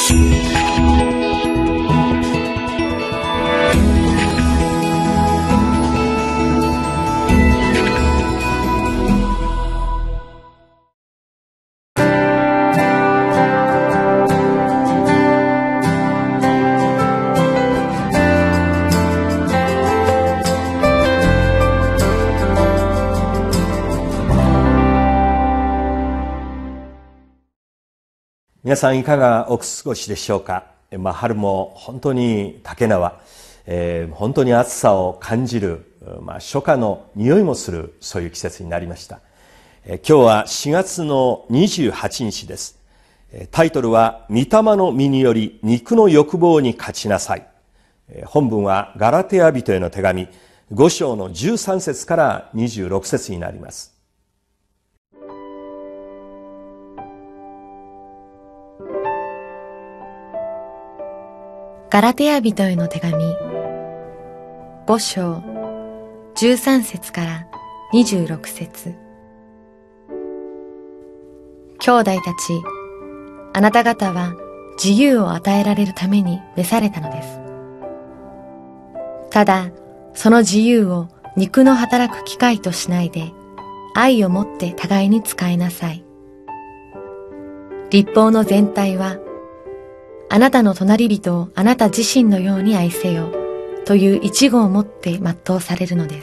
皆さんいかがお過ごしでしょうか。春も本当に竹縄、本当に暑さを感じる、初夏の匂いもする、そういう季節になりました。今日は4月の28日です。タイトルは御霊の実により肉の欲望に勝ちなさい。本文はガラテヤ人への手紙5章の13節から26節になります。 ガラテヤ人への手紙5章13節から26節。兄弟たち、あなた方は自由を与えられるために召されたのです。ただ、その自由を肉の働く機会としないで、愛をもって互いに使いなさい。律法の全体は、あなたの隣人をあなた自身のように愛せよという一語をもって全うされるのです。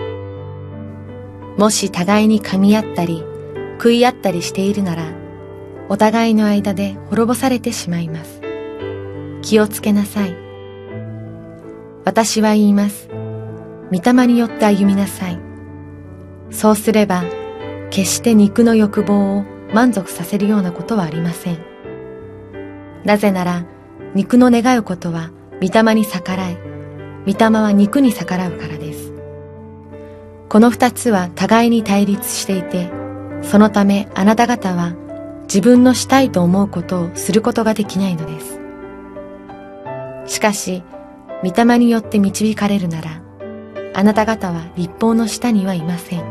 もし互いに噛み合ったり食い合ったりしているなら、お互いの間で滅ぼされてしまいます。気をつけなさい。私は言います。御霊によって歩みなさい。そうすれば、決して肉の欲望を満足させるようなことはありません。なぜなら、肉の願うことは御霊に逆らい、御霊は肉に逆らうからです。この二つは互いに対立していて、そのためあなた方は自分のしたいと思うことをすることができないのです。しかし、御霊によって導かれるなら、あなた方は律法の下にはいません。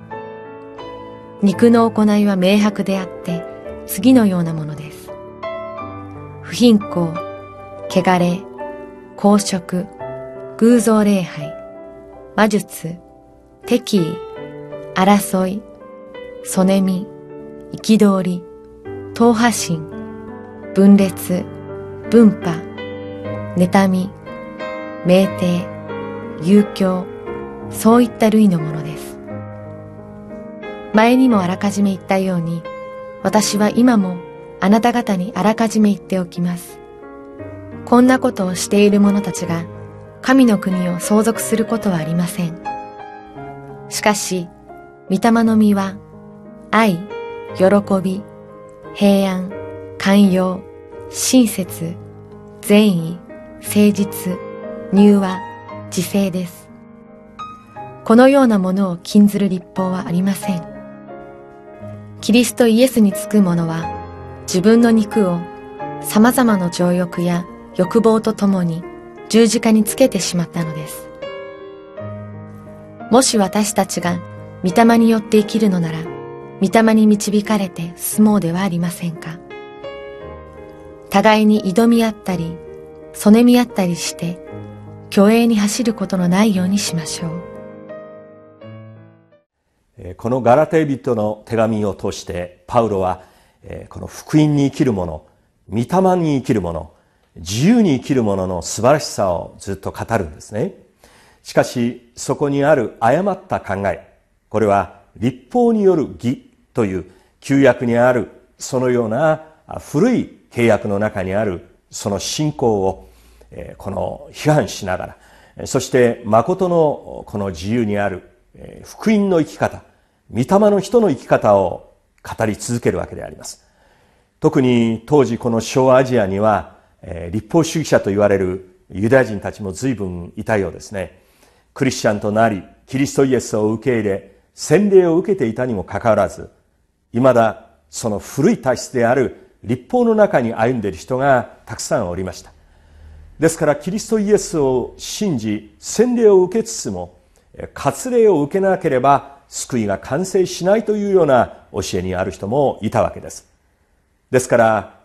肉の行いは明白であって、次のようなものです。不貧困、汚れ、公職、偶像礼拝、魔術、敵意、争い、そねみ、憤り、党派心、分裂、分派、妬み、酩酊、遊興、そういった類のものです。前にもあらかじめ言ったように、私は今もあなた方にあらかじめ言っておきます。こんなことをしている者たちが神の国を相続することはありません。しかし、御霊の実は愛、喜び、平安、寛容、親切、善意、誠実、柔和、自制です。このようなものを禁ずる律法はありません。キリストイエスにつく者は、自分の肉を様々な情欲や欲望とともに十字架につけてしまったのです。もし私たちが御霊によって生きるのなら、御霊に導かれて進もうではありませんか。互いに挑み合ったり、そねみ合ったりして、虚栄に走ることのないようにしましょう。このガラテ人の手紙を通して、パウロはこの福音に生きる者、御霊に生きる者、自由に生きる者の素晴らしさをずっと語るんですね。しかし、そこにある誤った考え、これは律法による義という旧約にあるそのような古い契約の中にあるその信仰をこの批判しながら、そして誠のこの自由にある福音の生き方、御霊の人の生き方を語り続けるわけであります。特に当時この小アジアには律法主義者と言われるユダヤ人たちも随分いたようですね。クリスチャンとなりキリストイエスを受け入れ洗礼を受けていたにもかかわらず、未だその古い体質である律法の中に歩んでいる人がたくさんおりました。ですからキリストイエスを信じ洗礼を受けつつも割礼を受けなければ救いが完成しないというような教えにある人もいたわけです。ですから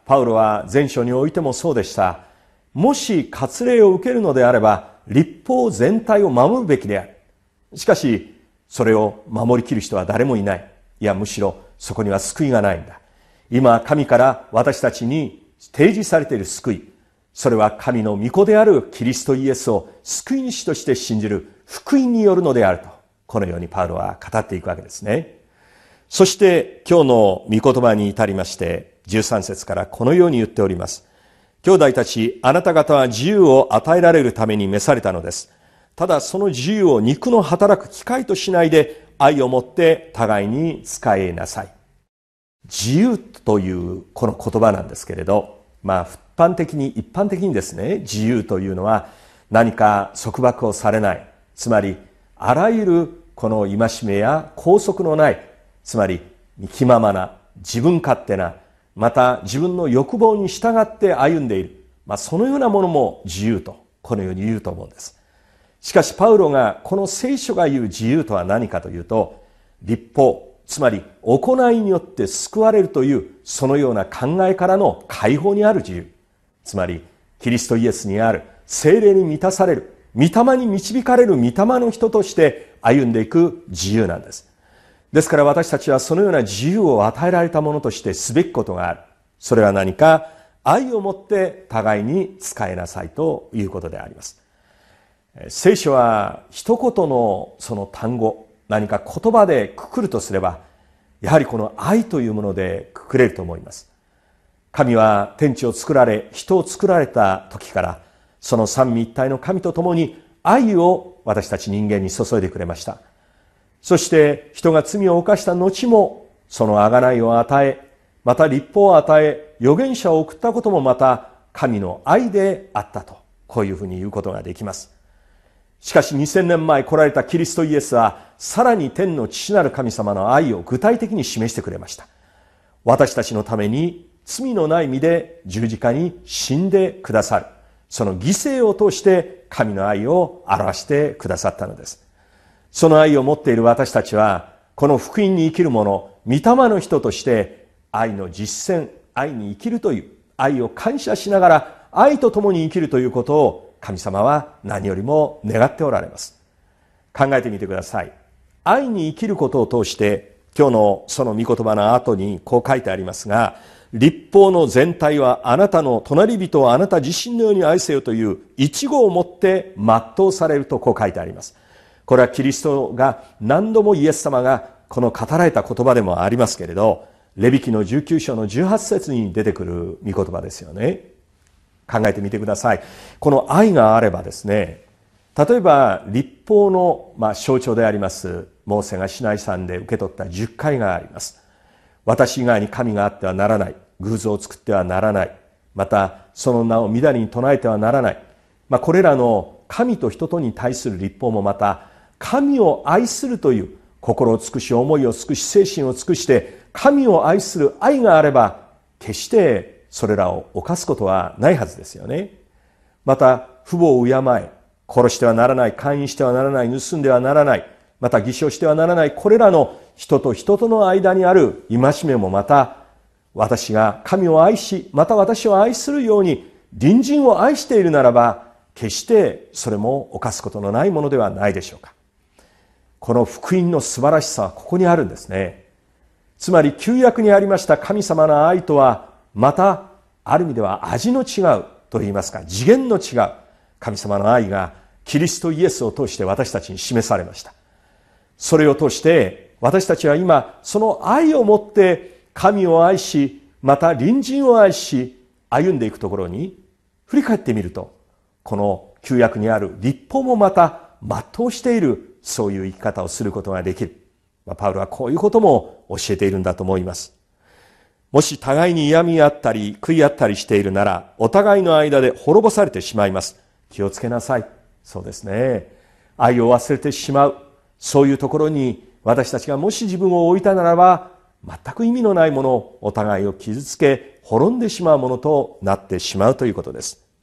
パウロは前書においてもそうでした。もし割礼を受けるのであれば、律法全体を守るべきである。しかし、それを守りきる人は誰もいない。いや、むしろそこには救いがないんだ。今、神から私たちに提示されている救い。それは神の御子であるキリストイエスを救い主として信じる福音によるのであると。このようにパウロは語っていくわけですね。そして今日の御言葉に至りまして、13節からこのように言っております。兄弟たち、あなた方は自由を与えられるために召されたのです。ただその自由を肉の働く機会としないで、愛をもって互いに使いなさい。自由というこの言葉なんですけれど、一般的にですね、自由というのは何か束縛をされない。つまり、あらゆるこの戒めや拘束のない、つまり気ままな、自分勝手な、また自分の欲望に従って歩んでいる。そのようなものも自由と、このように言うと思うんです。しかしパウロがこの聖書が言う自由とは何かというと、律法、つまり行いによって救われるというそのような考えからの解放にある自由。つまりキリストイエスにある聖霊に満たされる、御霊に導かれる御霊の人として歩んでいく自由なんです。ですから私たちはそのような自由を与えられたものとしてすべきことがある。それは何か、愛をもって互いに使いなさいということであります。聖書は一言のその単語、何か言葉でくくるとすれば、やはりこの愛というものでくくれると思います。神は天地を作られ、人を作られた時から、その三位一体の神と共に愛を私たち人間に注いでくれました。そして人が罪を犯した後もその贖いを与え、また律法を与え、預言者を送ったこともまた神の愛であったと、こういうふうに言うことができます。しかし2000年前来られたキリストイエスは、さらに天の父なる神様の愛を具体的に示してくれました。私たちのために罪のない身で十字架に死んでくださる。その犠牲を通して神の愛を表してくださったのです。その愛を持っている私たちは、この福音に生きる者、御霊の人として愛の実践、愛に生きるという、愛を感謝しながら愛と共に生きるということを神様は何よりも願っておられます。考えてみてください。愛に生きることを通して、今日のその御言葉の後にこう書いてありますが、律法の全体はあなたの隣人をあなた自身のように愛せよという一語をもって全うされるとこう書いてあります。これはキリストが何度もイエス様がこの語られた言葉でもありますけれど、レビ記の19章の18節に出てくる御言葉ですよね。考えてみてください。この愛があればですね、例えば律法の象徴でありますモーセがシナイ山で受け取った10戒があります。私以外に神があってはならない、偶像を作ってはならない、またその名をみだりに唱えてはならない、これらの神と人とに対する律法もまた神を愛するという心を尽くし、思いを尽くし、精神を尽くして神を愛する愛があれば、決してそれらを犯すことはないはずですよね。また父母を敬え、殺してはならない、姦淫してはならない、盗んではならない、また偽証してはならない、これらの人と人との間にある戒めもまた、私が神を愛し、また私を愛するように隣人を愛しているならば、決してそれも犯すことのないものではないでしょうか。この福音の素晴らしさはここにあるんですね。つまり旧約にありました神様の愛とは、またある意味では味の違うといいますか、次元の違う神様の愛がキリストイエスを通して私たちに示されました。それを通して私たちは今その愛をもって神を愛し、また隣人を愛し歩んでいくところに振り返ってみると、この旧約にある律法もまた全うしている、そういう生き方をすることができる。パウロはこういうことも教えているんだと思います。もし互いに嫌み合ったり悔い合ったりしているなら、お互いの間で滅ぼされてしまいます。気をつけなさい。そうですね。愛を忘れてしまう。そういうところに私たちがもし自分を置いたならば、全く意味のないものをお互いを傷つけ、滅んでしまうものとなってしまうということです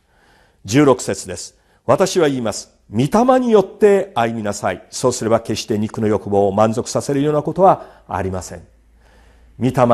。16節です。私は言います。御霊によって歩みなさい。そうすれば決して肉の欲望を満足させるようなことはありません。御霊、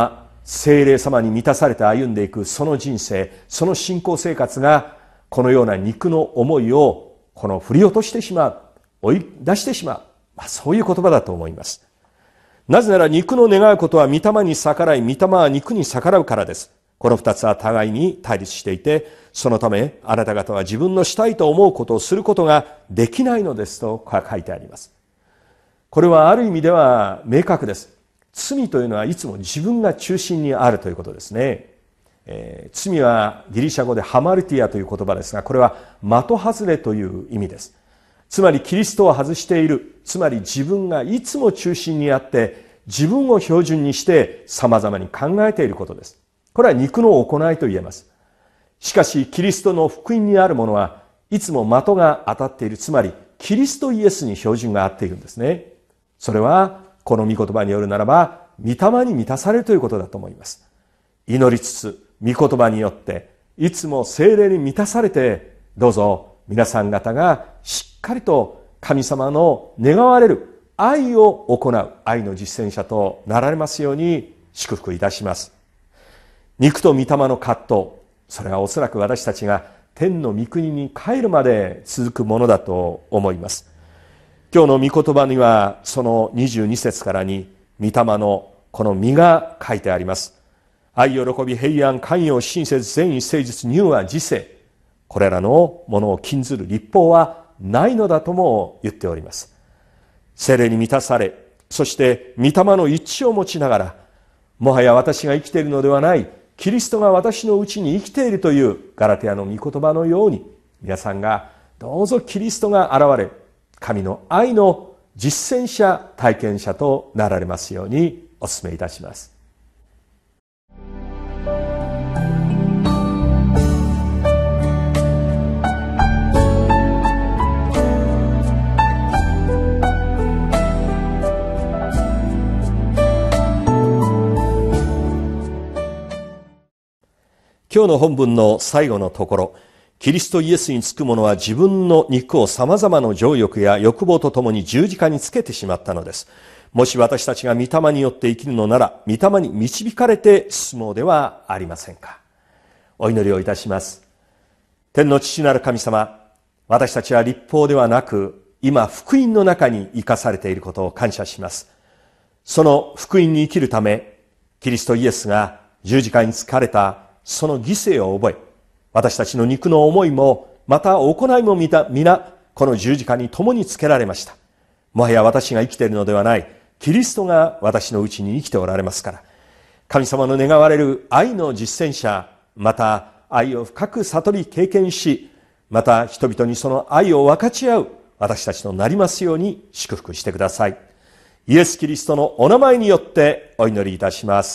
聖霊様に満たされて歩んでいくその人生、その信仰生活がこのような肉の思いを振り落としてしまう、追い出してしまう、そういう言葉だと思います。なぜなら肉の願うことは御霊に逆らい、御霊は肉に逆らうからです。この二つは互いに対立していて、そのためあなた方は自分のしたいと思うことをすることができないのですと書いてあります。これはある意味では明確です。罪というのはいつも自分が中心にあるということですね。罪はギリシャ語でハマルティアという言葉ですが、これは的外れという意味です。つまりキリストを外している、つまり自分がいつも中心にあって自分を標準にして様々に考えていることです。これは肉の行いと言えます。しかしキリストの福音にあるものはいつも的が当たっている、つまりキリストイエスに標準が合っているんですね。それはこの御言葉によるならば御霊に満たされるということだと思います。祈りつつ御言葉によっていつも聖霊に満たされて、どうぞ皆さん方がしっかりと神様の願われる愛を行う愛の実践者となられますように祝福いたします。肉と御霊の葛藤、それはおそらく私たちが天の御国に帰るまで続くものだと思います。今日の御言葉にはその22節からに御霊のこの実が書いてあります。愛、喜び、平安、寛容、親切、善意、誠実、乳和、自制、これらのものを禁ずる律法はないのだとも言っております。聖霊に満たされ、そして御霊の一致を持ちながら、もはや私が生きているのではない、キリストが私のうちに生きているというガラテヤの御言葉のように、皆さんがどうぞキリストが現れ、神の愛の実践者、体験者となられますようにお勧めいたします。今日の本文の最後のところ、キリストイエスにつく者は自分の肉を様々な情欲や欲望とともに十字架につけてしまったのです。もし私たちが御霊によって生きるのなら、御霊に導かれて進もうではありませんか。お祈りをいたします。天の父なる神様、私たちは律法ではなく、今福音の中に生かされていることを感謝します。その福音に生きるため、キリストイエスが十字架につかれたその犠牲を覚え、私たちの肉の思いも、また行いも皆、この十字架に共につけられました。もはや私が生きているのではない、キリストが私のうちに生きておられますから、神様の願われる愛の実践者、また愛を深く悟り経験し、また人々にその愛を分かち合う私たちとなりますように祝福してください。イエス・キリストのお名前によってお祈りいたします。